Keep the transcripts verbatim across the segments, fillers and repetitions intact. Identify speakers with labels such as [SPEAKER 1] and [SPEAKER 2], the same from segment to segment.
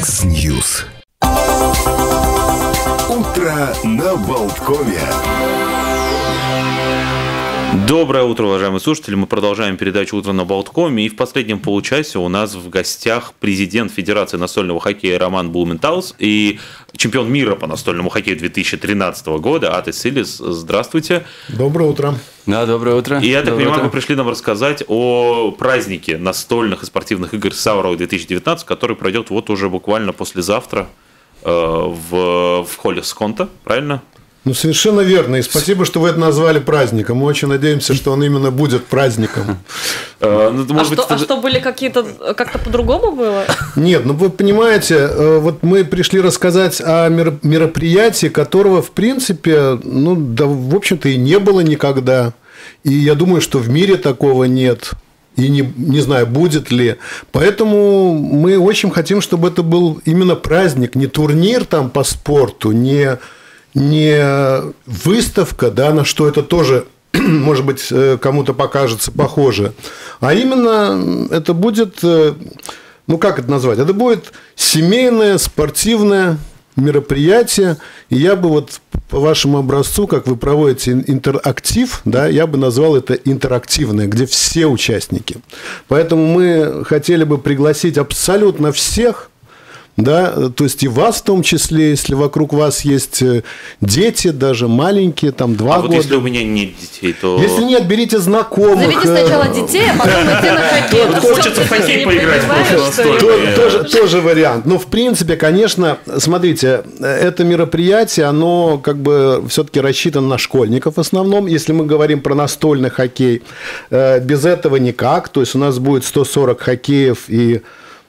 [SPEAKER 1] X-News. Утро на Болткове.
[SPEAKER 2] Доброе утро, уважаемые слушатели. Мы продолжаем передачу «Утро на Болткоме». И в последнем получасе у нас в гостях президент Федерации настольного хоккея Роман Блументалс и чемпион мира по настольному хоккею две тысячи тринадцатого года Атис Илис. Здравствуйте.
[SPEAKER 3] Доброе утро.
[SPEAKER 4] Да, доброе утро.
[SPEAKER 2] И я так
[SPEAKER 4] доброе
[SPEAKER 2] понимаю,
[SPEAKER 4] утро.
[SPEAKER 2] вы пришли нам рассказать о празднике настольных и спортивных игр Саурова две тысячи девятнадцать, который пройдет вот уже буквально послезавтра э, в, в холле Сконта, правильно?
[SPEAKER 3] Ну, совершенно верно. И спасибо, что вы это назвали праздником. Мы очень надеемся, что он именно будет праздником.
[SPEAKER 2] Э, ну,
[SPEAKER 5] А,
[SPEAKER 2] может быть,
[SPEAKER 5] что, а что, были какие-то, как-то по-другому было?
[SPEAKER 3] Нет, ну вы понимаете, вот мы пришли рассказать о мероприятии, которого, в принципе, ну, да, в общем-то, и не было никогда. И я думаю, что в мире такого нет. И не, не знаю, будет ли. Поэтому мы очень хотим, чтобы это был именно праздник, не турнир там по спорту, не... не выставка, да, на что это тоже, может быть, кому-то покажется похоже, а именно это будет, ну как это назвать, это будет семейное спортивное мероприятие, и я бы вот по вашему образцу, как вы проводите интерактив, да, я бы назвал это интерактивное, где все участники. Поэтому мы хотели бы пригласить абсолютно всех. Да, то есть и вас в том числе, если вокруг вас есть дети, даже маленькие, там два
[SPEAKER 2] а
[SPEAKER 3] года.
[SPEAKER 2] Вот если у меня нет детей, то...
[SPEAKER 3] Если нет, берите знакомых.
[SPEAKER 5] Заведи сначала детей, а потом идти на хоккей.
[SPEAKER 2] Вот хочется в хоккей поиграть просто настолько.
[SPEAKER 3] Тоже, тоже вариант. Но в принципе, конечно, смотрите, это мероприятие, оно как бы все-таки рассчитано на школьников в основном. Если мы говорим про настольный хоккей, без этого никак. То есть у нас будет сто сорок хоккеев и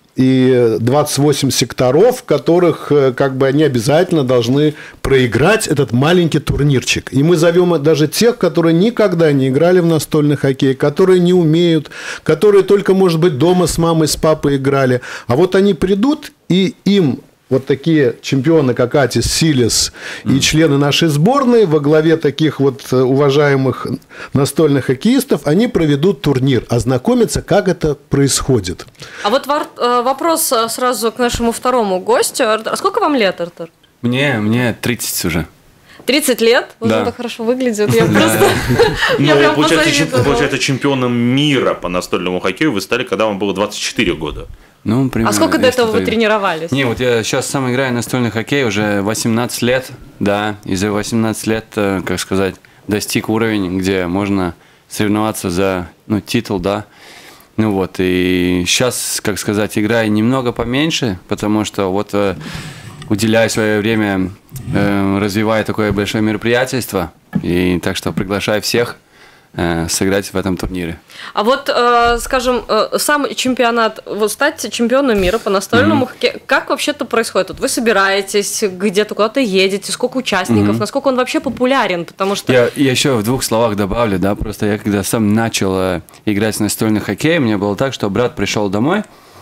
[SPEAKER 3] и двадцать восемь секторов, в которых как бы они обязательно должны проиграть этот маленький турнирчик. И мы зовем даже тех, которые никогда не играли в настольный хоккей, которые не умеют, которые только, может быть, дома с мамой, с папой играли. А вот они придут, и им вот такие чемпионы, как Атис, Силис и mm. члены нашей сборной во главе таких вот уважаемых настольных хоккеистов, они проведут турнир, ознакомятся, как это происходит.
[SPEAKER 5] А вот вопрос сразу к нашему второму гостю. А сколько вам лет, Артур?
[SPEAKER 4] Мне, мне тридцать уже.
[SPEAKER 5] тридцать лет? Вот
[SPEAKER 4] да.
[SPEAKER 5] Он так хорошо выглядит. Я просто...
[SPEAKER 2] Ну, получается, чемпионом мира по настольному хоккею вы стали, когда вам было двадцать четыре года.
[SPEAKER 4] Ну, примерно,
[SPEAKER 5] а сколько до этого вы
[SPEAKER 4] так...
[SPEAKER 5] тренировались?
[SPEAKER 4] Не, вот я сейчас сам играю в настольный хоккей уже восемнадцать лет, да, и за восемнадцать лет, как сказать, достиг уровень, где можно соревноваться за, ну, титул, да. Ну вот, и сейчас, как сказать, играю немного поменьше, потому что вот уделяю свое время, развивая такое большое мероприятие, и так что приглашаю всех сыграть в этом турнире.
[SPEAKER 5] А вот, э, скажем, э, сам чемпионат, вот стать чемпионом мира по настольному mm-hmm. хоккею, как вообще-то происходит? Вот вы собираетесь, где-то куда-то едете, сколько участников, mm-hmm. насколько он вообще популярен? Потому что...
[SPEAKER 4] Я, я еще в двух словах добавлю, да, просто я когда сам начал э, играть в настольный хоккей, мне было так, что брат пришел домой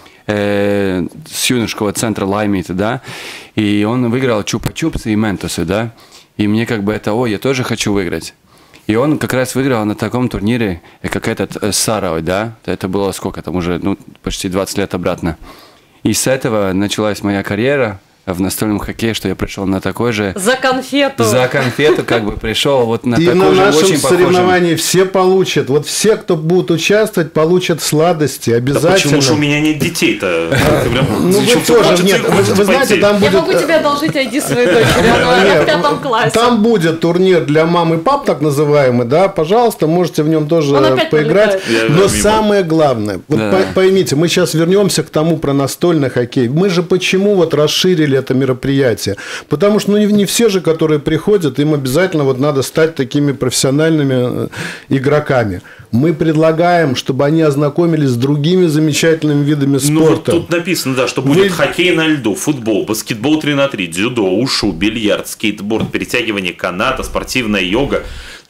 [SPEAKER 4] э, с юношеского центра Лаймита, да, и он выиграл Чупа-Чупсы и Ментосы, да, и мне как бы это, о, я тоже хочу выиграть. И он как раз выиграл на таком турнире, как этот э, Саровой, да? Это было сколько там уже, ну, почти двадцать лет обратно. И с этого началась моя карьера в настольном хоккее, что я пришел на такой же...
[SPEAKER 5] За конфету.
[SPEAKER 4] За конфету как бы пришел вот на
[SPEAKER 3] и
[SPEAKER 4] такой
[SPEAKER 3] на
[SPEAKER 4] же
[SPEAKER 3] нашем
[SPEAKER 4] очень похожем.
[SPEAKER 3] соревновании все получат. Вот все, кто будут участвовать, получат сладости обязательно.
[SPEAKER 2] Да почему же у меня нет детей-то?
[SPEAKER 3] Ну вы тоже, нет, вы знаете, там будет...
[SPEAKER 5] Я могу тебе одолжить ай ди своей дочери, она в пятом классе.
[SPEAKER 3] Там будет турнир для мам и пап, так называемый, да, пожалуйста, можете в нем тоже поиграть. Но самое главное, вот поймите, мы сейчас вернемся к тому про настольный хоккей. Мы же почему вот расширили это мероприятие? Потому что ну, не, не все же, которые приходят, им обязательно вот надо стать такими профессиональными игроками. Мы предлагаем, чтобы они ознакомились с другими замечательными видами спорта.
[SPEAKER 2] Ну, вот тут написано, да, что будет
[SPEAKER 3] Вы...
[SPEAKER 2] хоккей на льду, футбол, баскетбол три на три, дзюдо, ушу, бильярд, скейтборд, перетягивание каната, спортивная йога,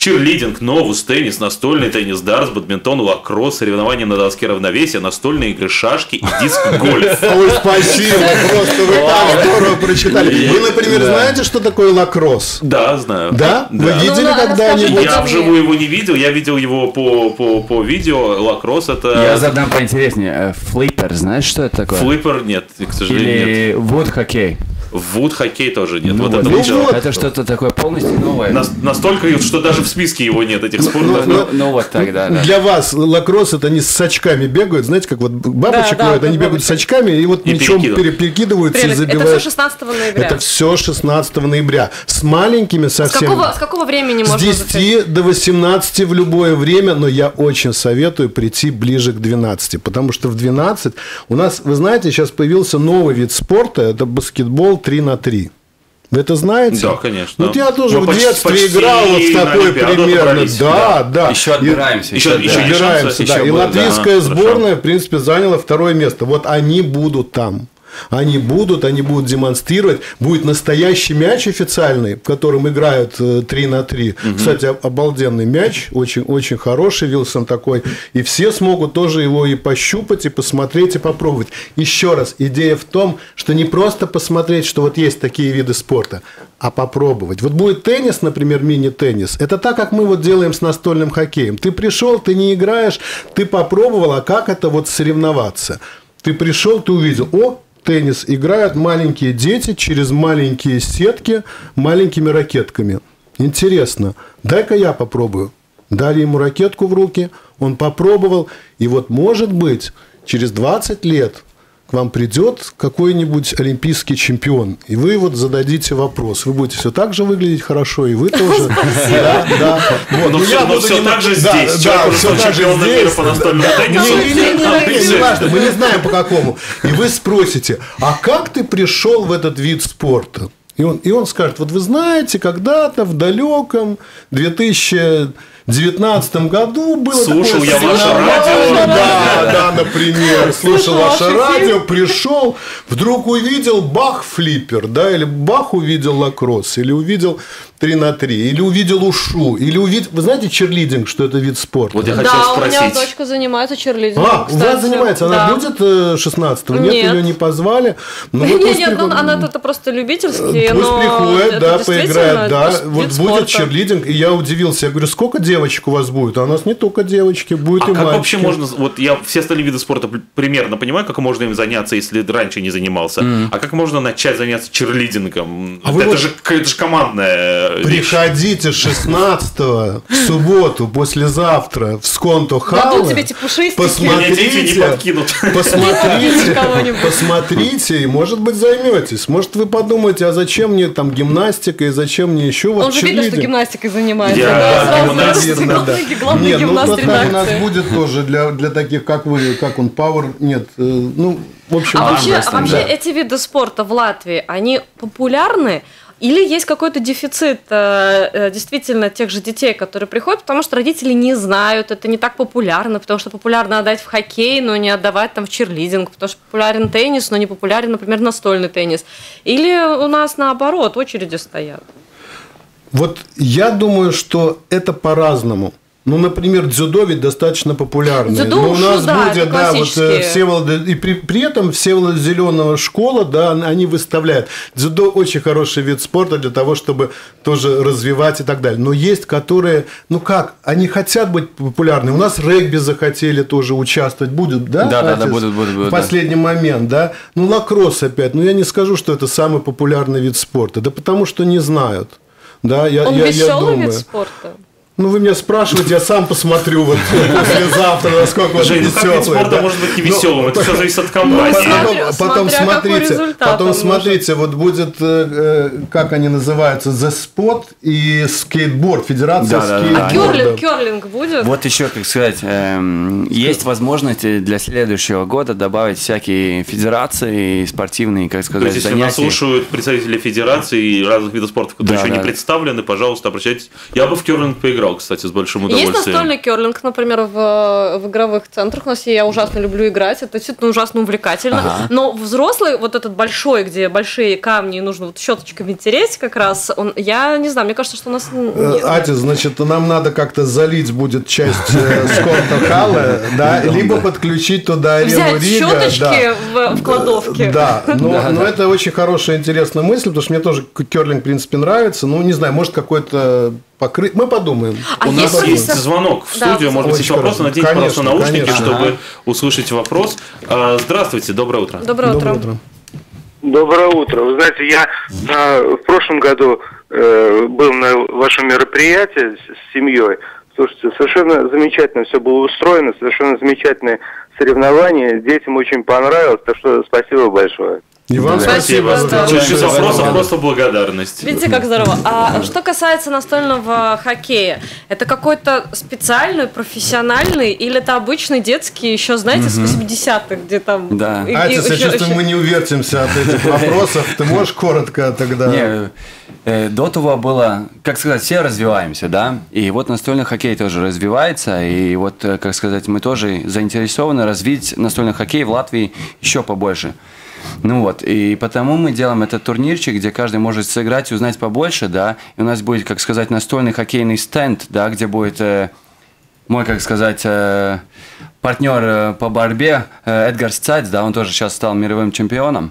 [SPEAKER 2] чирлидинг, новус, теннис, настольный теннис, дартс, бадминтон, лакросс, соревнования на доске равновесия, настольные игры, шашки и диск-гольф.
[SPEAKER 3] Ой, спасибо, просто вы так здорово прочитали. Вы, например, знаете, что такое лакросс?
[SPEAKER 2] Да, знаю.
[SPEAKER 3] Да? Вы
[SPEAKER 2] Да.
[SPEAKER 3] видели
[SPEAKER 5] Ну,
[SPEAKER 3] когда-нибудь?
[SPEAKER 2] Я вживую его не видел, я видел его по, по, по видео. Лакросс это...
[SPEAKER 4] Я задам поинтереснее. Флиппер, знаешь, что это такое?
[SPEAKER 2] Флиппер нет, к сожалению, нет.
[SPEAKER 4] Или вуд-хоккей?
[SPEAKER 2] Вуд-хоккей тоже нет.
[SPEAKER 4] Ну
[SPEAKER 2] вот
[SPEAKER 4] вот,
[SPEAKER 2] это
[SPEAKER 4] видишь,
[SPEAKER 2] вот.
[SPEAKER 4] это что-то такое полностью новое.
[SPEAKER 2] Нас- настолько, что даже в списке его нет, этих спортов.
[SPEAKER 4] Ну, ну вот так, да, да.
[SPEAKER 3] Для вас лакросс это они с очками бегают, знаете, как вот бабочек
[SPEAKER 5] Да, да,
[SPEAKER 3] ловят, они
[SPEAKER 5] да,
[SPEAKER 3] бегают с
[SPEAKER 5] бабочек.
[SPEAKER 3] очками и вот
[SPEAKER 2] И
[SPEAKER 3] мячом
[SPEAKER 2] перекидывают.
[SPEAKER 3] перекидываются и
[SPEAKER 5] Прелесть. Это
[SPEAKER 3] забивают.
[SPEAKER 5] все шестнадцатого ноября.
[SPEAKER 3] Это все шестнадцатого ноября. С маленькими
[SPEAKER 5] С
[SPEAKER 3] совсем.
[SPEAKER 5] какого, с какого времени
[SPEAKER 3] С
[SPEAKER 5] можно
[SPEAKER 3] десяти до восемнадцати в любое время, но я очень советую прийти ближе к двенадцати, потому что в двенадцать у нас, вы знаете, сейчас появился новый вид спорта, это баскетбол три на три. Вы это знаете?
[SPEAKER 2] Да, конечно.
[SPEAKER 3] Вот я тоже
[SPEAKER 2] Мы
[SPEAKER 3] в
[SPEAKER 2] почти-
[SPEAKER 3] детстве
[SPEAKER 2] почти
[SPEAKER 3] играл вот в
[SPEAKER 2] на
[SPEAKER 3] такой
[SPEAKER 2] Олимпиаду
[SPEAKER 3] примерно.
[SPEAKER 2] отобрались.
[SPEAKER 3] Да, да.
[SPEAKER 4] Еще отбираемся.
[SPEAKER 2] Еще-
[SPEAKER 4] еще
[SPEAKER 2] еще
[SPEAKER 4] отбираемся.
[SPEAKER 2] не
[SPEAKER 3] Отбираемся,
[SPEAKER 4] Еще
[SPEAKER 3] да. И
[SPEAKER 4] будет,
[SPEAKER 3] латвийская
[SPEAKER 2] да,
[SPEAKER 3] сборная, в принципе, заняла второе место. Вот они будут там. Они будут, они будут демонстрировать. Будет настоящий мяч официальный, в котором играют три на три. Угу. Кстати, обалденный мяч, очень, очень хороший, Вилсон такой. И все смогут тоже его и пощупать, и посмотреть, и попробовать. Еще раз, идея в том, что не просто посмотреть, что вот есть такие виды спорта, а попробовать. Вот будет теннис, например, мини-теннис. Это так, как мы вот делаем с настольным хоккеем. Ты пришел, ты не играешь, ты попробовал, а как это вот соревноваться? Ты пришел, ты увидел, о, теннис играют маленькие дети через маленькие сетки маленькими ракетками. Интересно. Дай-ка я попробую. Дали ему ракетку в руки, он попробовал. И вот, может быть, через двадцать лет к вам придет какой-нибудь олимпийский чемпион, и вы вот зададите вопрос. Вы будете все так же выглядеть хорошо, и вы тоже. Да, да. Вот.
[SPEAKER 2] Но
[SPEAKER 3] Ну,
[SPEAKER 2] все,
[SPEAKER 3] я
[SPEAKER 2] но
[SPEAKER 3] буду
[SPEAKER 2] все
[SPEAKER 3] немного-
[SPEAKER 2] так же
[SPEAKER 3] да,
[SPEAKER 2] здесь.
[SPEAKER 3] да,
[SPEAKER 2] Человек уже
[SPEAKER 3] всё
[SPEAKER 2] стал
[SPEAKER 3] так же
[SPEAKER 2] чемпионом мира
[SPEAKER 3] здесь.
[SPEAKER 2] по настольному
[SPEAKER 3] Да.
[SPEAKER 2] теннису.
[SPEAKER 3] Не-не-не, не важно, мы не знаем по какому. И вы спросите, а как ты пришел в этот вид спорта? И он, и он скажет, вот вы знаете, когда-то в далеком две тысячи девятнадцатом году было
[SPEAKER 2] Слушал
[SPEAKER 3] такое
[SPEAKER 2] я ваше
[SPEAKER 3] соревнование.
[SPEAKER 2] радио.
[SPEAKER 3] Да, да, например. Слушал
[SPEAKER 5] Слушал
[SPEAKER 3] ваше
[SPEAKER 5] ваш эфир.
[SPEAKER 3] радио, пришел, вдруг увидел бах-флиппер, да, или бах увидел лакросс, или увидел три на три, или увидел ушу, или увидел... Вы знаете чирлидинг, что это вид спорта?
[SPEAKER 2] Вот я хотел
[SPEAKER 5] Да, у меня
[SPEAKER 2] спросить.
[SPEAKER 5] дочка занимается чирлидингом.
[SPEAKER 3] А, у
[SPEAKER 5] кстати.
[SPEAKER 3] вас занимается? Она
[SPEAKER 5] Да.
[SPEAKER 3] будет э, шестнадцатого? Нет,
[SPEAKER 5] Нет.
[SPEAKER 3] ее не позвали. Ну, вот
[SPEAKER 5] Нет,
[SPEAKER 3] пусть
[SPEAKER 5] нет, ну,
[SPEAKER 3] приход-
[SPEAKER 5] она это просто любительский,
[SPEAKER 3] Пусть
[SPEAKER 5] но
[SPEAKER 3] приходит,
[SPEAKER 5] это
[SPEAKER 3] да,
[SPEAKER 5] действительно
[SPEAKER 3] поиграет, да.
[SPEAKER 5] вид
[SPEAKER 3] Вот
[SPEAKER 5] спорта.
[SPEAKER 3] будет чирлидинг, и я удивился. Я говорю, сколько девочек у вас будет? А у нас не только девочки, будет
[SPEAKER 2] А
[SPEAKER 3] и
[SPEAKER 2] как
[SPEAKER 3] мальчики.
[SPEAKER 2] вообще можно, вот я все остальные виды спорта примерно понимаю, как можно им заняться, если раньше не занимался, а как можно начать заняться чирлидингом?
[SPEAKER 3] А
[SPEAKER 2] это,
[SPEAKER 3] вы
[SPEAKER 2] это
[SPEAKER 3] вот-
[SPEAKER 2] же, это же командная вещь.
[SPEAKER 3] Приходите шестнадцатого в субботу, послезавтра в Сконто Халле.
[SPEAKER 5] Дадут тебе эти пушистики.
[SPEAKER 2] Меня дети не
[SPEAKER 3] Посмотрите,
[SPEAKER 2] подкинут.
[SPEAKER 3] посмотрите,
[SPEAKER 5] Кого-нибудь.
[SPEAKER 3] посмотрите, и, может быть, займетесь. Может, вы подумаете, а зачем мне там гимнастика, и зачем мне еще вот
[SPEAKER 5] Он же видно, что
[SPEAKER 3] чирлидинг?
[SPEAKER 5] гимнастикой занимается.
[SPEAKER 2] Я-
[SPEAKER 5] да,
[SPEAKER 2] да,
[SPEAKER 5] сразу
[SPEAKER 2] гимнаст,
[SPEAKER 5] кажется,
[SPEAKER 3] наверное, да.
[SPEAKER 5] главный, главный
[SPEAKER 3] Нет, ну,
[SPEAKER 5] гимнаст
[SPEAKER 3] вот там у нас
[SPEAKER 5] редакции.
[SPEAKER 3] будет тоже для, для таких, как вы, как он, Power, нет, э, ну, в общем...
[SPEAKER 5] А вообще, а
[SPEAKER 3] армрестлинг,
[SPEAKER 5] вообще
[SPEAKER 3] да.
[SPEAKER 5] эти виды спорта в Латвии, они популярны? Или есть какой-то дефицит э, э, действительно тех же детей, которые приходят, потому что родители не знают, это не так популярно, потому что популярно отдать в хоккей, но не отдавать там в чирлидинг, потому что популярен теннис, но не популярен, например, настольный теннис. Или у нас наоборот очереди стоят?
[SPEAKER 3] Вот я думаю, что это по-разному. Ну, например, дзюдо ведь достаточно популярное.
[SPEAKER 5] Дзюдо,
[SPEAKER 3] Но у нас
[SPEAKER 5] ушу, да,
[SPEAKER 3] будет,
[SPEAKER 5] это
[SPEAKER 3] да, вот
[SPEAKER 5] классические.
[SPEAKER 3] э, Всеволод, и при, при этом Всеволод Зеленого школа, да, они выставляют. Дзюдо очень хороший вид спорта для того, чтобы тоже развивать и так далее. Но есть, которые, ну как, они хотят быть популярны. У нас регби захотели тоже участвовать. Будут, да?
[SPEAKER 4] Да, да, да,
[SPEAKER 3] отец?
[SPEAKER 4] будут, будут, будут,
[SPEAKER 3] В
[SPEAKER 4] да.
[SPEAKER 3] последний момент, да. Ну, лакросс опять. Ну, я не скажу, что это самый популярный вид спорта. Да потому что не знают. Да, я,
[SPEAKER 5] Он
[SPEAKER 3] я, я
[SPEAKER 5] веселый
[SPEAKER 3] думаю.
[SPEAKER 5] вид спорта?
[SPEAKER 3] Ну, вы меня спрашиваете, я сам посмотрю вот послезавтра, насколько он
[SPEAKER 2] Жень, ну как вид
[SPEAKER 3] веселый.
[SPEAKER 2] спорта
[SPEAKER 3] да.
[SPEAKER 2] может быть не
[SPEAKER 3] Ну,
[SPEAKER 2] веселым? Это все зависит от компании.
[SPEAKER 5] смотря-
[SPEAKER 3] Потом, потом
[SPEAKER 5] смотря какой
[SPEAKER 3] смотрите,
[SPEAKER 5] результат
[SPEAKER 3] потом
[SPEAKER 5] он
[SPEAKER 3] смотрите, вот будет, э, э, как они называются, The Spot и скейтборд, Федерация
[SPEAKER 4] Да, да, да.
[SPEAKER 3] скейтборда.
[SPEAKER 5] А керлинг, керлинг будет?
[SPEAKER 4] Вот еще, как сказать, эм, есть возможность для следующего года добавить всякие федерации спортивные, как
[SPEAKER 2] То
[SPEAKER 4] сказать,
[SPEAKER 2] есть, если нас
[SPEAKER 4] занятия.
[SPEAKER 2] слушают представители федерации и разных видов спорта, которые
[SPEAKER 4] Да,
[SPEAKER 2] еще
[SPEAKER 4] да.
[SPEAKER 2] не представлены, пожалуйста, обращайтесь. Я бы в керлинг поиграл. поиграл, кстати, с большим удовольствием.
[SPEAKER 5] Есть настольный керлинг, например, в, в игровых центрах. У нас я ужасно люблю играть. Это действительно ужасно увлекательно. Ага. Но взрослый, вот этот большой, где большие камни, нужно вот щеточками тереть как раз, он, я не знаю, мне кажется, что у нас...
[SPEAKER 3] Атя, значит, нам надо как-то залить будет часть скорта хала, да, либо подключить туда арену Рига.
[SPEAKER 5] Взять щеточки в кладовке.
[SPEAKER 3] Да, но это очень хорошая, интересная мысль, потому что мне тоже керлинг, в принципе, нравится. Ну, не знаю, может, какой-то покрыть. Мы подумаем.
[SPEAKER 2] А у нас есть профессор... звонок в студию. Да. Может быть, есть вопросы. Наденьте, пожалуйста, наушники, конечно. Чтобы ага. услышать вопрос. Здравствуйте, доброе утро.
[SPEAKER 5] Доброе утро.
[SPEAKER 3] Доброе утро.
[SPEAKER 6] Доброе утро. Вы знаете, я в прошлом году был на вашем мероприятии с семьей. Слушайте, совершенно замечательно все было устроено, совершенно замечательные соревнования. Детям очень понравилось, так что спасибо большое.
[SPEAKER 3] И вам да, спасибо.
[SPEAKER 2] спасибо. Без вопросов, просто благодарность.
[SPEAKER 5] Видите, как здорово. А что касается настольного хоккея, это какой-то специальный, профессиональный, или это обычный детский, еще, знаете, с восьмидесятых, где там...
[SPEAKER 4] Да.
[SPEAKER 3] И, а, и, я чувствую, мы не увертимся от этих вопросов. Ты можешь коротко тогда...
[SPEAKER 4] Не, э, до того было, как сказать, все развиваемся, да, и вот настольный хоккей тоже развивается, и вот, как сказать, мы тоже заинтересованы развить настольный хоккей в Латвии еще побольше. Ну вот, и потому мы делаем этот турнирчик, где каждый может сыграть и узнать побольше, да, и у нас будет, как сказать, настольный хоккейный стенд, да, где будет э, мой, как сказать, э, партнер э, по борьбе э, Эдгар Сцайц, да, он тоже сейчас стал мировым чемпионом,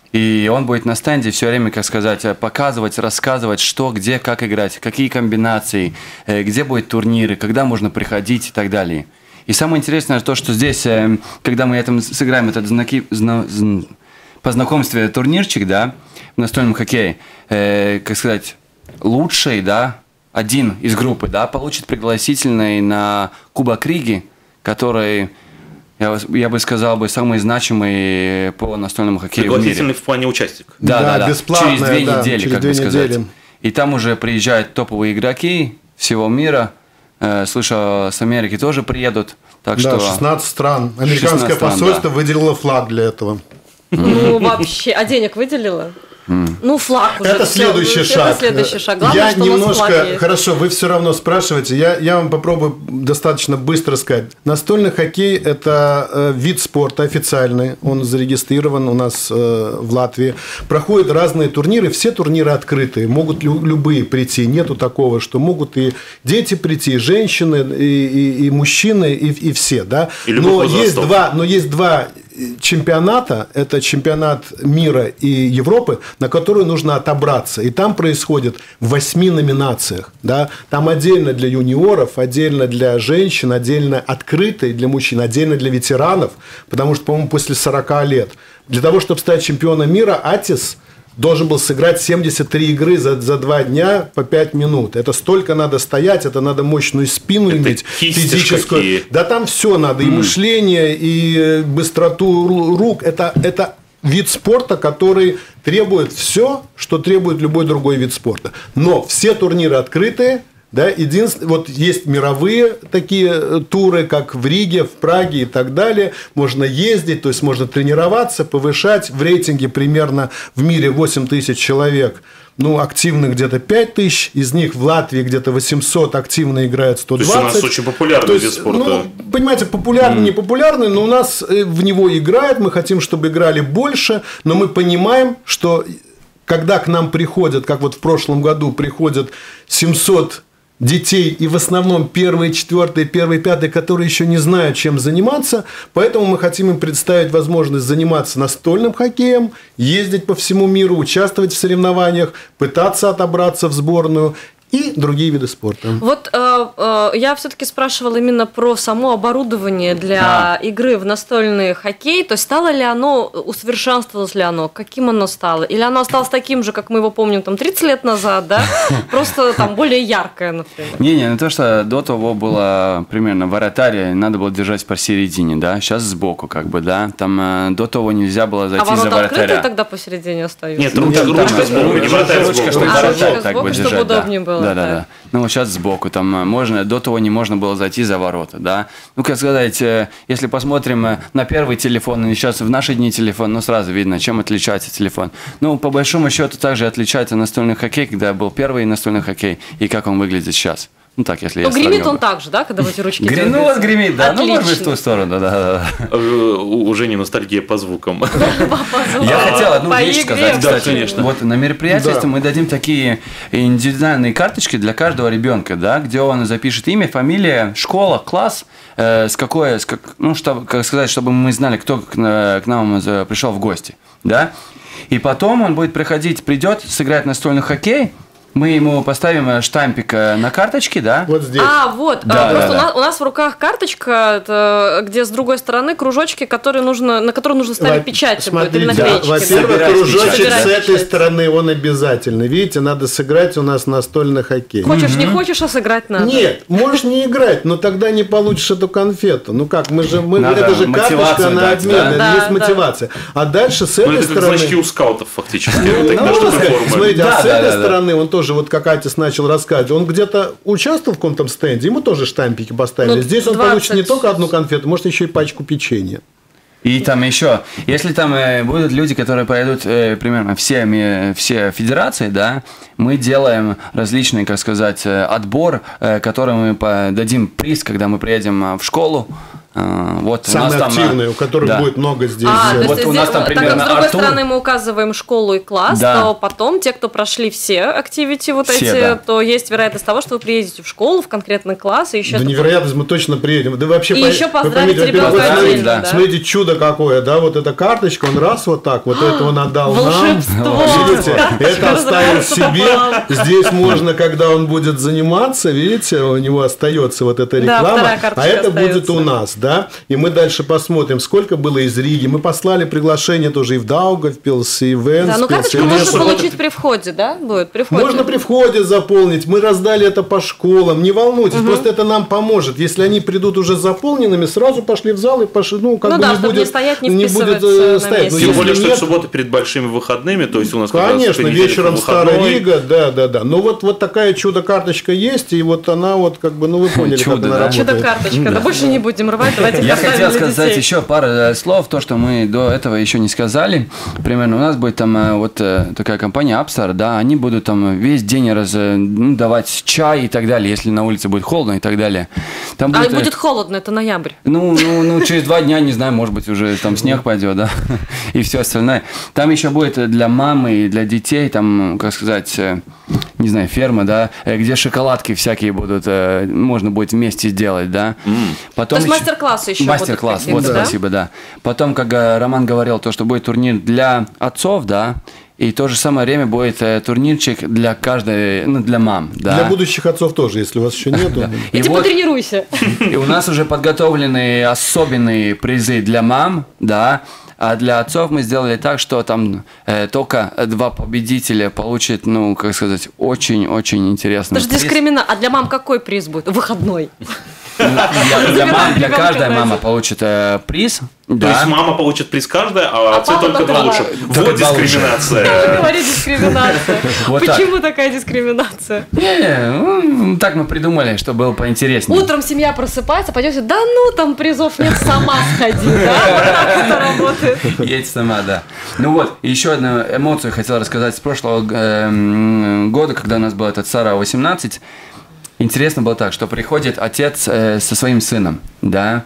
[SPEAKER 4] и он будет на стенде все время, как сказать, показывать, рассказывать, что, где, как играть, какие комбинации, э, где будут турниры, когда можно приходить и так далее. И самое интересное то, что здесь, э, когда мы этом сыграем этот знаки... Зна, зн, по знакомстве турнирчик, да, в настольном хоккее, э, как сказать, лучший, да, один из группы, да, получит пригласительный на Кубок Риги, который, я, я бы сказал, бы самый значимый по настольному хоккею в мире.
[SPEAKER 2] Пригласительный в плане участника.
[SPEAKER 4] Да, да, да.
[SPEAKER 3] Бесплатно,
[SPEAKER 4] через две
[SPEAKER 3] да,
[SPEAKER 4] недели,
[SPEAKER 3] через
[SPEAKER 4] как
[SPEAKER 3] две
[SPEAKER 4] бы сказать.
[SPEAKER 3] недели.
[SPEAKER 4] И там уже приезжают топовые игроки всего мира. Э, слышу, с Америки тоже приедут. Так
[SPEAKER 3] да,
[SPEAKER 4] что...
[SPEAKER 3] шестнадцать стран. Американское
[SPEAKER 4] стран,
[SPEAKER 3] посольство
[SPEAKER 4] да.
[SPEAKER 3] выделило флаг для этого.
[SPEAKER 5] Ну, вообще. А денег выделила? Mm. Ну, флаг уже.
[SPEAKER 3] Это следующий шаг.
[SPEAKER 5] Это следующий шаг. Главное,
[SPEAKER 3] я
[SPEAKER 5] что
[SPEAKER 3] немножко... Хорошо, вы все равно спрашиваете. Я, я вам попробую достаточно быстро сказать. Настольный хоккей – это э, вид спорта официальный. Он зарегистрирован у нас э, в Латвии. Проходят разные турниры. Все турниры открытые. Могут лю- любые прийти. Нету такого, что могут и дети прийти, и женщины, и, и, и мужчины, и, и все. Да?
[SPEAKER 2] И
[SPEAKER 3] но, есть два, но есть два чемпионата. Это чемпионат мира и Европы, на которую нужно отобраться. И там происходит в восьми номинациях. Да? Там отдельно для юниоров, отдельно для женщин, отдельно открытый для мужчин, отдельно для ветеранов. Потому что, по-моему, после сорока лет. Для того, чтобы стать чемпионом мира, Атис должен был сыграть семьдесят три игры за, за два дня по пять минут. Это столько надо стоять, это надо мощную спину это иметь, физическую. Какие. Да там все надо, mm. и мышление, и быстроту рук. Это, это вид спорта, который требует все, что требует любой другой вид спорта. Но все турниры открытые. Да, единственное, вот есть мировые такие туры, как в Риге, в Праге и так далее. Можно ездить, то есть можно тренироваться, повышать. В рейтинге примерно в мире восемь тысяч человек. Ну, активных где-то пять тысяч, из них в Латвии где-то восемьсот, активно играет сто двадцать.
[SPEAKER 2] То есть у нас очень популярный вид спорта.
[SPEAKER 3] Ну, понимаете, популярный, mm. не популярный, но у нас в него играют, мы хотим, чтобы играли больше, но мы понимаем, что когда к нам приходят, как вот в прошлом году приходят семьсот детей, и в основном первые, четвертые, первые, пятые, которые еще не знают, чем заниматься. Поэтому мы хотим им представить возможность заниматься настольным хоккеем, ездить по всему миру, участвовать в соревнованиях, пытаться отобраться в сборную и другие виды спорта.
[SPEAKER 5] Вот э, э, я все-таки спрашивала именно про само оборудование для а. игры в настольный хоккей. То есть стало ли оно, усовершенствовалось ли оно, каким оно стало? Или оно осталось таким же, как мы его помним там тридцать лет назад, да? Просто там более яркое, например.
[SPEAKER 4] Не-не, ну то, что до того было примерно вратарь, надо было держать посередине, да? Сейчас сбоку как бы, да? Там э, до того нельзя было зайти
[SPEAKER 5] а
[SPEAKER 4] за вратаря. А
[SPEAKER 5] ворота открытые тогда посередине остаются?
[SPEAKER 2] Нет, ручка,
[SPEAKER 4] ну,
[SPEAKER 2] ручка сбоку, не вратарь сбоку.
[SPEAKER 4] Чтобы
[SPEAKER 5] а,
[SPEAKER 4] вратарь так
[SPEAKER 5] сбоку,
[SPEAKER 4] бы
[SPEAKER 5] чтобы
[SPEAKER 4] держать,
[SPEAKER 5] удобнее
[SPEAKER 4] да.
[SPEAKER 5] было.
[SPEAKER 4] Да, да, да. Ну, вот сейчас сбоку, там можно, до того не можно было зайти за ворота, да. Ну, как сказать, если посмотрим на первый телефон и сейчас в наши дни телефон, ну, сразу видно, чем отличается телефон. Ну, по большому счету, также отличается настольный хоккей, когда был первый настольный хоккей, и как он выглядит сейчас. Ну так, если
[SPEAKER 5] Но
[SPEAKER 4] я
[SPEAKER 5] гремит
[SPEAKER 4] сравниваю.
[SPEAKER 5] он так же, да, когда в эти ручки
[SPEAKER 4] Гри-
[SPEAKER 5] дергаете?
[SPEAKER 4] Ну, вот гремит, да. Ну, может быть, в
[SPEAKER 5] Отлично.
[SPEAKER 4] ту сторону, да, да, да.
[SPEAKER 2] Э, У Жени ностальгия по звукам.
[SPEAKER 4] Я хотел одну
[SPEAKER 5] По
[SPEAKER 4] вещь
[SPEAKER 5] игре
[SPEAKER 4] сказать,
[SPEAKER 5] вообще.
[SPEAKER 4] кстати.
[SPEAKER 2] Да, конечно.
[SPEAKER 4] Вот на мероприятии
[SPEAKER 3] Да.
[SPEAKER 4] мы дадим такие индивидуальные карточки для каждого ребенка, да, где он запишет имя, фамилия, школа, класс, э, с какой, с как, ну, чтобы, как сказать, чтобы мы знали, кто к, на- к нам за- пришел в гости, да. И потом он будет приходить, придет, сыграть настольный хоккей. Мы ему поставим э, штампик э, на карточке, да.
[SPEAKER 3] Вот здесь.
[SPEAKER 5] А, вот,
[SPEAKER 4] Да,
[SPEAKER 5] а, просто
[SPEAKER 4] да,
[SPEAKER 5] у,
[SPEAKER 4] да.
[SPEAKER 5] нас, у нас в руках карточка, это, где с другой стороны кружочки, которые нужно, на которые нужно ставить
[SPEAKER 3] Во-
[SPEAKER 5] печать будет, или
[SPEAKER 3] Смотрите,
[SPEAKER 5] наклеечки. да.
[SPEAKER 3] во-первых,
[SPEAKER 4] Собирать
[SPEAKER 3] кружочек
[SPEAKER 5] печать.
[SPEAKER 3] с этой
[SPEAKER 5] Собирать
[SPEAKER 3] стороны, он обязательно. Видите, надо сыграть у нас настольный хоккей.
[SPEAKER 5] Хочешь, не хочешь, а сыграть надо.
[SPEAKER 3] Нет, можешь не играть, но тогда не получишь эту конфету. Ну как, мы же, мы,
[SPEAKER 4] Надо
[SPEAKER 3] это же карточка,
[SPEAKER 4] мотивацию
[SPEAKER 3] она
[SPEAKER 4] дать,
[SPEAKER 3] обмен,
[SPEAKER 4] да?
[SPEAKER 3] это
[SPEAKER 5] Да,
[SPEAKER 3] есть
[SPEAKER 5] да.
[SPEAKER 3] мотивация. А дальше с
[SPEAKER 2] Ну,
[SPEAKER 3] этой
[SPEAKER 2] это как
[SPEAKER 3] стороны...
[SPEAKER 2] значки у скаутов фактически.
[SPEAKER 3] Ну,
[SPEAKER 2] Вот такие
[SPEAKER 3] можно
[SPEAKER 2] штуки
[SPEAKER 3] сказать,
[SPEAKER 2] формы.
[SPEAKER 3] смотрите,
[SPEAKER 4] Да,
[SPEAKER 3] а с
[SPEAKER 4] да,
[SPEAKER 3] этой
[SPEAKER 4] да, да.
[SPEAKER 3] стороны, он тоже, вот как Атис начал рассказывать, он где-то участвовал в каком-то стенде, ему тоже штампики поставили.
[SPEAKER 5] Ну,
[SPEAKER 3] Здесь он
[SPEAKER 5] двадцать.
[SPEAKER 3] получит не только одну конфету, может еще и пачку печенья.
[SPEAKER 4] И там еще, если там э, будут люди, которые пройдут э, примерно все, ми- все федерации, да, мы делаем различный, как сказать, э, отбор, э, который мы по- дадим приз, когда мы приедем э, в школу. Э, вот у нас
[SPEAKER 3] Самые
[SPEAKER 4] там, э,
[SPEAKER 3] активные, у которых
[SPEAKER 4] да.
[SPEAKER 3] будет много здесь.
[SPEAKER 5] А,
[SPEAKER 3] э,
[SPEAKER 5] то
[SPEAKER 4] Вот
[SPEAKER 5] есть
[SPEAKER 4] у
[SPEAKER 5] здесь,
[SPEAKER 4] нас там
[SPEAKER 5] так
[SPEAKER 4] примерно
[SPEAKER 5] как с другой
[SPEAKER 4] Артур.
[SPEAKER 5] стороны мы указываем школу и класс,
[SPEAKER 4] Да.
[SPEAKER 5] то потом те, кто прошли все активити вот
[SPEAKER 4] Все,
[SPEAKER 5] эти,
[SPEAKER 4] да.
[SPEAKER 5] то есть вероятность того, что вы приедете в школу, в конкретный класс, и еще...
[SPEAKER 3] Да
[SPEAKER 5] это-
[SPEAKER 3] невероятность, мы точно приедем. Да вообще,
[SPEAKER 5] И
[SPEAKER 3] по-
[SPEAKER 5] еще
[SPEAKER 3] вы
[SPEAKER 5] поздравить
[SPEAKER 3] поймите, во-первых,
[SPEAKER 5] ребенка
[SPEAKER 3] вот смотрите,
[SPEAKER 4] отдельно,
[SPEAKER 5] да.
[SPEAKER 3] смотрите, чудо какое, да, вот эта карточка, он раз вот так, вот это он отдал нам.
[SPEAKER 5] Волшебство!
[SPEAKER 3] Видите, это оставил
[SPEAKER 5] разрывается
[SPEAKER 3] себе.
[SPEAKER 5] пополам.
[SPEAKER 3] Здесь можно, когда он будет заниматься, видите, у него остается вот эта
[SPEAKER 5] Да,
[SPEAKER 3] реклама,
[SPEAKER 5] вторая карточка
[SPEAKER 3] а это
[SPEAKER 5] остается.
[SPEAKER 3] будет у нас, да. И мы дальше посмотрим, сколько было из Риги. Мы послали приглашение тоже и в Даугавпилс, и в
[SPEAKER 5] Да, ну
[SPEAKER 3] Энспилс, и
[SPEAKER 5] карточку
[SPEAKER 3] в
[SPEAKER 5] можно
[SPEAKER 3] Лесбург.
[SPEAKER 5] получить при входе, да? Будет при входе.
[SPEAKER 3] Можно при входе заполнить. Мы раздали это по школам. Не волнуйтесь, просто это нам поможет. Если они придут уже заполненными, сразу пошли в зал и пошли. Ну, как
[SPEAKER 5] Ну
[SPEAKER 3] бы
[SPEAKER 5] да,
[SPEAKER 3] не
[SPEAKER 5] чтобы
[SPEAKER 3] будет,
[SPEAKER 5] не стоять, не
[SPEAKER 3] будет
[SPEAKER 5] вписываться
[SPEAKER 3] э,
[SPEAKER 5] на
[SPEAKER 3] стоять. Но
[SPEAKER 5] месте.
[SPEAKER 2] Тем
[SPEAKER 3] если
[SPEAKER 2] более, что
[SPEAKER 3] нет,
[SPEAKER 2] это суббота перед большими выходными, то есть у нас как раз
[SPEAKER 3] конечно,
[SPEAKER 2] понедельник,
[SPEAKER 3] вечером
[SPEAKER 2] выходной.
[SPEAKER 3] Старая Рига, да, да, да. Но вот, вот такая чудо-карточка есть, и вот она вот как бы, ну вы поняли,
[SPEAKER 4] Чудо,
[SPEAKER 3] как она
[SPEAKER 4] да.
[SPEAKER 3] работает.
[SPEAKER 5] Чудо-карточка. Да больше не будем рвать, давайте
[SPEAKER 4] Я
[SPEAKER 5] поставим
[SPEAKER 4] хотел
[SPEAKER 5] для
[SPEAKER 4] сказать
[SPEAKER 5] детей.
[SPEAKER 4] еще пару э, слов, то, что мы до этого еще не сказали. Примерно у нас будет там э, вот э, такая компания Upstar, да, они будут там весь день раз, э, ну, давать чай и так далее, если на улице будет холодно и так далее. Там
[SPEAKER 5] А
[SPEAKER 4] будет, э,
[SPEAKER 5] будет холодно, это ноябрь.
[SPEAKER 4] ну, ну, ну, через два дня, не знаю, может быть, уже там снег пойдет, да, и все остальное. Там еще будет для мамы и для детей, там, как сказать, э, не знаю, ферма, да, э, где шоколадки всякие будут, э, можно будет вместе сделать, да. Потом
[SPEAKER 5] То есть
[SPEAKER 4] еще-
[SPEAKER 5] мастер-классы еще
[SPEAKER 4] Мастер-класс,
[SPEAKER 5] будут
[SPEAKER 4] вот,
[SPEAKER 5] какие-то, да?
[SPEAKER 4] спасибо, да. Потом, как э, Роман говорил, то, что будет турнир для отцов, да, и в то же самое время будет э, турнирчик для каждой, ну, для мам, да.
[SPEAKER 3] Для будущих отцов тоже, если у вас еще нету.
[SPEAKER 4] И
[SPEAKER 5] Иди
[SPEAKER 4] вот-
[SPEAKER 5] потренируйся.
[SPEAKER 4] и у нас уже подготовлены особенные призы для мам, да. А для отцов мы сделали так, что там э, только два победителя получат, ну, как сказать, очень-очень интересный
[SPEAKER 5] Это же
[SPEAKER 4] приз.
[SPEAKER 5] дискриминация. А для мам какой приз будет? Выходной.
[SPEAKER 4] Ну, Для, для мам- для
[SPEAKER 5] Ребенка
[SPEAKER 4] каждой
[SPEAKER 5] дать.
[SPEAKER 4] мама получит э, приз.
[SPEAKER 2] То
[SPEAKER 4] да.
[SPEAKER 2] есть мама получит приз каждая, а отцы
[SPEAKER 5] папа
[SPEAKER 2] только
[SPEAKER 5] только
[SPEAKER 2] два
[SPEAKER 5] два.
[SPEAKER 2] лучше.
[SPEAKER 4] Только
[SPEAKER 2] Вот
[SPEAKER 4] два лучше.
[SPEAKER 2] дискриминация.
[SPEAKER 5] Говори дискриминация.
[SPEAKER 4] Вот так.
[SPEAKER 5] Почему такая дискриминация?
[SPEAKER 4] Не, ну, так мы придумали, что было поинтереснее.
[SPEAKER 5] Утром семья просыпается, пойдете, да ну, там призов нет, сама сходи, да? Вот так это работает.
[SPEAKER 4] Едь сама, да. Ну вот, еще одну эмоцию хотел рассказать с прошлого э, м, года, когда у нас был этот Сара восемнадцать. Интересно было так, что приходит отец э, со своим сыном, да,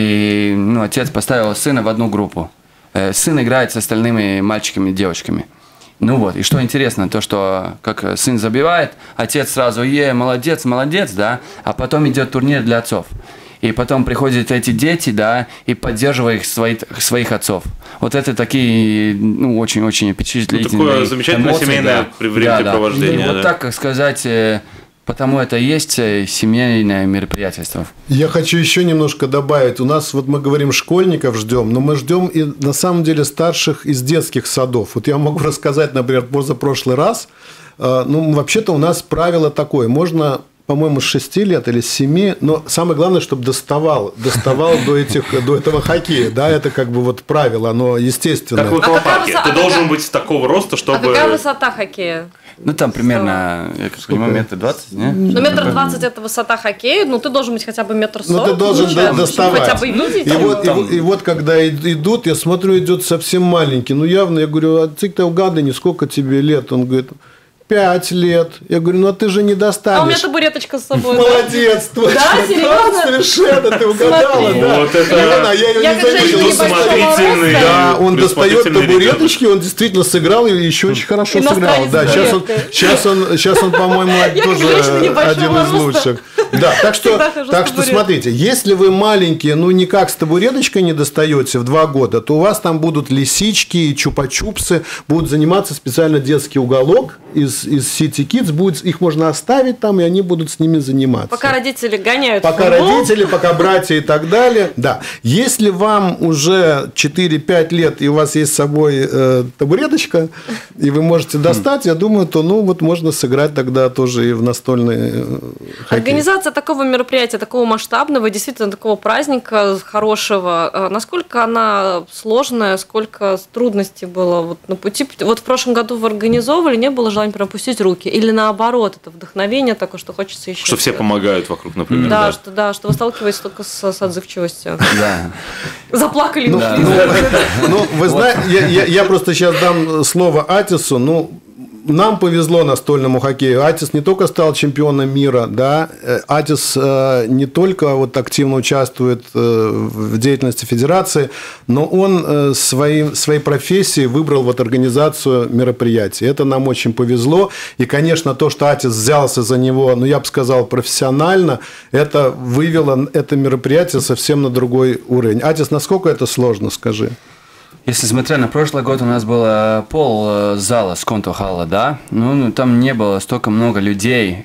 [SPEAKER 4] и ну, отец поставил сына в одну группу. Э, сын играет с остальными мальчиками и девочками. Ну вот, и что интересно, то, что как сын забивает, отец сразу, е, молодец, молодец, да, а потом идет турнир для отцов. И потом приходят эти дети, да, и поддерживают своих, своих отцов. Вот это такие, ну, очень-очень
[SPEAKER 2] Ну,
[SPEAKER 4] впечатлительные
[SPEAKER 2] такое замечательное
[SPEAKER 4] эмоции,
[SPEAKER 2] семейное
[SPEAKER 4] да.
[SPEAKER 2] времяпрепровождение,
[SPEAKER 4] Да, да. И
[SPEAKER 2] да.
[SPEAKER 4] вот так, как сказать, э, потому это и есть э, семейное мероприятие.
[SPEAKER 3] Я хочу еще немножко добавить. У нас, вот мы говорим, школьников ждем, но мы ждем и на самом деле старших из детских садов. Вот я могу рассказать, например, позапрошлый раз. э, Ну, вообще-то у нас правило такое. Можно, по-моему, с шести лет или с семи, но самое главное, чтобы доставал, доставал до, этих, до этого хоккея. Да, это как бы вот правило, оно естественное.
[SPEAKER 2] Как в
[SPEAKER 5] какая
[SPEAKER 2] аквапарке.
[SPEAKER 5] высота-
[SPEAKER 2] Ты
[SPEAKER 5] а
[SPEAKER 2] должен
[SPEAKER 5] какая-
[SPEAKER 2] быть такого роста,
[SPEAKER 5] А
[SPEAKER 2] чтобы...
[SPEAKER 5] какая высота хоккея?
[SPEAKER 4] Ну, там примерно, я как понимаю, метр двадцать, не?
[SPEAKER 5] Ну, метр двадцать – это высота хоккея, ну, ты должен быть хотя бы метр
[SPEAKER 3] Ну,
[SPEAKER 5] сорок.
[SPEAKER 3] ты должен
[SPEAKER 5] получается,
[SPEAKER 3] до-
[SPEAKER 5] чтобы
[SPEAKER 3] доставать.
[SPEAKER 5] хотя бы видеть.
[SPEAKER 3] И вот, и, вот- и вот когда ид- идут, я смотрю, идет совсем маленький. Ну, явно, я говорю, а ты-то угадывай, сколько тебе лет? Он говорит, пять лет. Я говорю, ну а ты же не достанешь.
[SPEAKER 5] А у меня табуреточка с собой.
[SPEAKER 3] Молодец, точно.
[SPEAKER 5] Да, серьезно?
[SPEAKER 3] Совершенно, ты угадала,
[SPEAKER 5] Смотри.
[SPEAKER 3] да.
[SPEAKER 2] Вот это-
[SPEAKER 3] Ивана, я ее
[SPEAKER 5] Я
[SPEAKER 3] не
[SPEAKER 5] как женщина
[SPEAKER 3] заметил.
[SPEAKER 5] небольшого
[SPEAKER 2] Предусмотрительный.
[SPEAKER 5] роста.
[SPEAKER 3] Да, он достает
[SPEAKER 2] Предусмотрительный
[SPEAKER 3] табуреточки, он действительно сыграл и еще очень хорошо
[SPEAKER 5] Иностранец
[SPEAKER 3] сыграл. Да,
[SPEAKER 5] с
[SPEAKER 3] сейчас он,
[SPEAKER 5] табуреткой.
[SPEAKER 3] сейчас он, сейчас он, по-моему,
[SPEAKER 5] как
[SPEAKER 3] тоже
[SPEAKER 5] женщина небольшого
[SPEAKER 3] один из
[SPEAKER 5] роста.
[SPEAKER 3] лучших. Да, так что,
[SPEAKER 5] Всегда хожу с
[SPEAKER 3] так что
[SPEAKER 5] табуреткой.
[SPEAKER 3] смотрите, если вы маленькие, ну никак с табуреточкой не достаете в два года, то у вас там будут лисички и чупа-чупсы, будут заниматься специально детский уголок из, из City Kids, будет, их можно оставить там, и они будут с ними заниматься.
[SPEAKER 5] Пока родители гоняют
[SPEAKER 3] Пока
[SPEAKER 5] футбол.
[SPEAKER 3] родители, пока братья и так далее. Да. Если вам уже четыре-пять лет, и у вас есть с собой э, табуреточка, и вы можете достать, я думаю, то ну вот можно сыграть тогда тоже и в настольный э, хоккей.
[SPEAKER 5] Организация такого мероприятия, такого масштабного, действительно такого праздника хорошего, э, насколько она сложная, сколько трудностей было вот на пути? Вот в прошлом году вы организовывали, не было желания прям опустить руки? Или наоборот, это вдохновение такое, что хочется еще?
[SPEAKER 2] Что все помогают вокруг, например.
[SPEAKER 5] Да,
[SPEAKER 2] да.
[SPEAKER 5] что, да, что вы сталкиваетесь только с, с отзывчивостью.
[SPEAKER 4] Да.
[SPEAKER 5] Заплакали.
[SPEAKER 3] Ну,
[SPEAKER 5] ушли.
[SPEAKER 3] ну, ну, вы знаете, я, я, я просто сейчас дам слово Атису. Ну, нам повезло настольному хоккею. Атис не только стал чемпионом мира, да, Атис э, не только вот активно участвует э, в деятельности федерации, но он э, своим, своей профессией выбрал вот организацию мероприятий. Это нам очень повезло. И, конечно, то, что Атис взялся за него, ну, я бы сказал, профессионально, это вывело это мероприятие совсем на другой уровень. Атис, насколько это сложно, скажи?
[SPEAKER 4] Если смотря на прошлый год, у нас было пол зала с конто-халла, да, ну, ну, там не было столько много людей,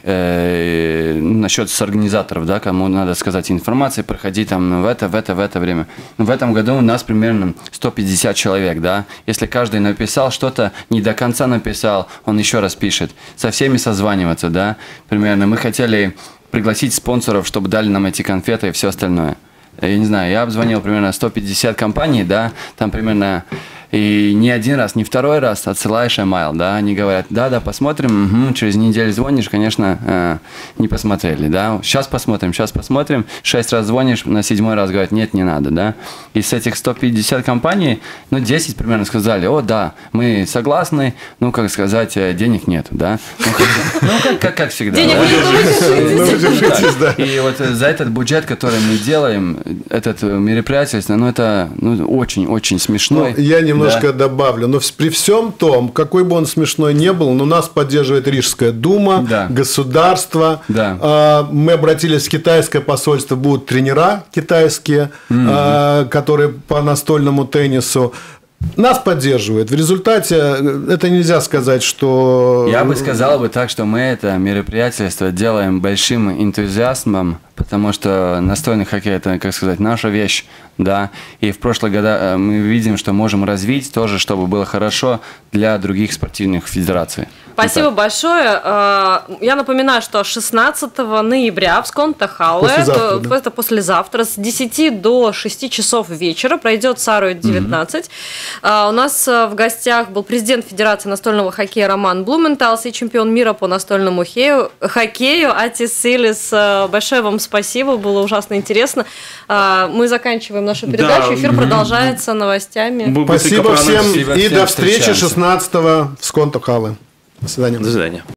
[SPEAKER 4] э, насчет с организаторов, да, кому надо сказать информации, проходи там в это, в это, в это время. В этом году у нас примерно сто пятьдесят человек, да, если каждый написал что-то, не до конца написал, он еще раз пишет, со всеми созваниваться, да, примерно. Мы хотели пригласить спонсоров, чтобы дали нам эти конфеты и все остальное. Я не знаю, я обзвонил примерно сто пятьдесят компаний, да, там примерно, и не один раз, не второй раз отсылаешь email, да, они говорят, да-да, посмотрим, угу, через неделю звонишь, конечно, э, не посмотрели, да, сейчас посмотрим, сейчас посмотрим, шесть раз звонишь, на седьмой раз говорят, нет, не надо, да, и с этих ста пятидесяти компаний, ну, десять примерно сказали, о, да, мы согласны, ну, как сказать, денег нет, да, ну, как, ну, как, как, как всегда.
[SPEAKER 5] Денег
[SPEAKER 4] да?
[SPEAKER 5] нет,
[SPEAKER 3] Ну, держитесь, да.
[SPEAKER 4] И вот за этот бюджет, который мы делаем, этот мероприятие, ну, это ну, очень-очень смешной.
[SPEAKER 3] Ну, я немножко
[SPEAKER 4] да.
[SPEAKER 3] добавлю. Но при всем том, какой бы он смешной не был, но нас поддерживает Рижская дума,
[SPEAKER 4] Да.
[SPEAKER 3] государство.
[SPEAKER 4] Да.
[SPEAKER 3] А, мы обратились в китайское посольство, будут тренера китайские, mm-hmm. а, которые по настольному теннису. Нас поддерживают. В результате это нельзя сказать, что...
[SPEAKER 4] Я бы сказал бы так, что мы это мероприятие делаем большим энтузиазмом, потому что настольный хоккей – это, как сказать, наша вещь, да, и в прошлые года мы видим, что можем развить тоже, чтобы было хорошо для других спортивных федераций.
[SPEAKER 5] Спасибо
[SPEAKER 4] Вот
[SPEAKER 5] большое. Я напоминаю, что шестнадцатого ноября в Сконто-халле,
[SPEAKER 3] Послезавтра,
[SPEAKER 5] это,
[SPEAKER 3] да.
[SPEAKER 5] это послезавтра, с десяти до шести часов вечера пройдет Сарует девятнадцать. Mm-hmm. У нас в гостях был президент Федерации настольного хоккея Роман Блументалс и чемпион мира по настольному хоккею, хоккею Атис Силис. Большое вам спасибо, было ужасно интересно. Мы заканчиваем нашу передачу,
[SPEAKER 2] Да.
[SPEAKER 5] эфир
[SPEAKER 2] Mm-hmm.
[SPEAKER 5] продолжается новостями.
[SPEAKER 2] Мы быстренько
[SPEAKER 3] Спасибо всем
[SPEAKER 2] проанализируем.
[SPEAKER 4] Спасибо
[SPEAKER 3] и
[SPEAKER 4] всем,
[SPEAKER 3] до встречи
[SPEAKER 4] встречаемся.
[SPEAKER 3] шестнадцатого в Сконто-халле. До свидания.
[SPEAKER 2] До свидания.